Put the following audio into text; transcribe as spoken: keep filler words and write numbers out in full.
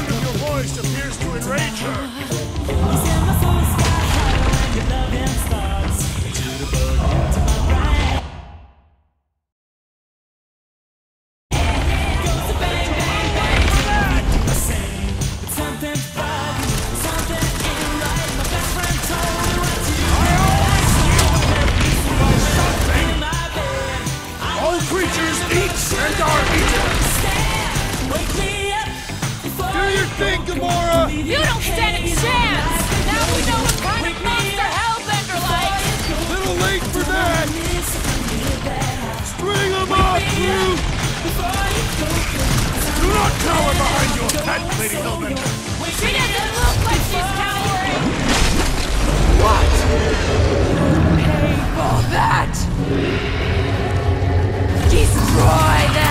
sound of your voice appears to enrage her. All creatures eat and are eaten. Do your thing, Gamora! You don't stand a chance! Now we know what kind of monster Hellbender likes! Little late for that! String them up, Groot! Do not cower behind your pet, Lady Hellbender! She doesn't look like she's cowering! What? Pay for that! Destroy them!